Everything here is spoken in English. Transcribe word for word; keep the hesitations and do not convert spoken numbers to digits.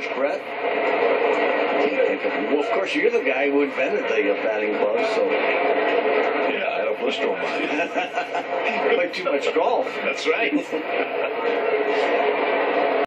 George Brett. Well, of course, you're the guy who invented the uh, batting gloves, so. Yeah, I don't push no money. Quite too much golf. That's right.